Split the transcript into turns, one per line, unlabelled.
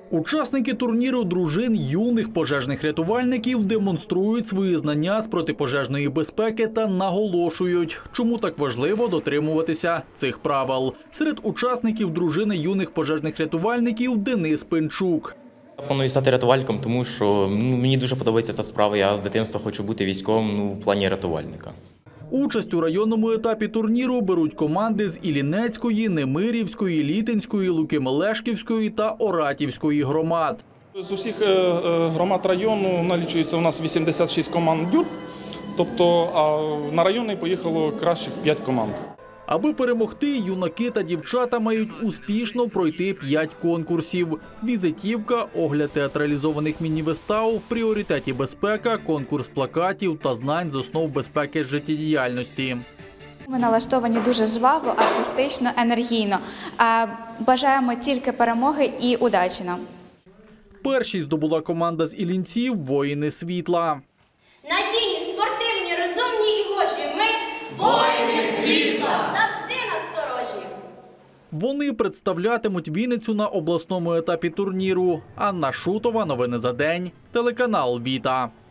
Учасники турніру дружин юних пожежних рятувальників демонструють свої знання з протипожежної безпеки та наголошують, чому так важливо дотримуватися цих правил. Серед учасників дружини юних пожежних рятувальників Денис Пинчук.
Я планую стати рятувальником, тому що мені дуже подобається ця справа. Я з дитинства хочу бути військовим в плані рятувальника.
Участь у районному етапі турніру беруть команди з Іллінецької, Немирівської, Літинської, Луки-Мелешківської та Оратівської громад.
З усіх громад району налічується у нас 86 команд ДЮР, тобто на районний поїхало кращих 5 команд.
Аби перемогти, юнаки та дівчата мають успішно пройти 5 конкурсів. Візитівка, огляд театралізованих міні-вистав, в пріоритеті безпека, конкурс плакатів та знань з основ безпеки життєдіяльності.
Ми налаштовані дуже жваво, артистично, енергійно. Бажаємо тільки перемоги і удачі нам.
Першість здобула команда з Іллінців «Воїни світла».
Надійні, спортивні, розумні і гожі. Ми – воїни світла! Завжди насторожі.
Вони представлятимуть Вінницю на обласному етапі турніру. Анна Шутова, новини за день, телеканал «Віта».